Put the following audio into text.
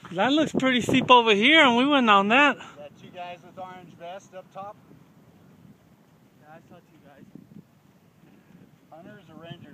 That looks pretty steep over here, and we went on that. Is that two guys with orange vests up top? Yeah, I saw two guys. Hunters or rangers?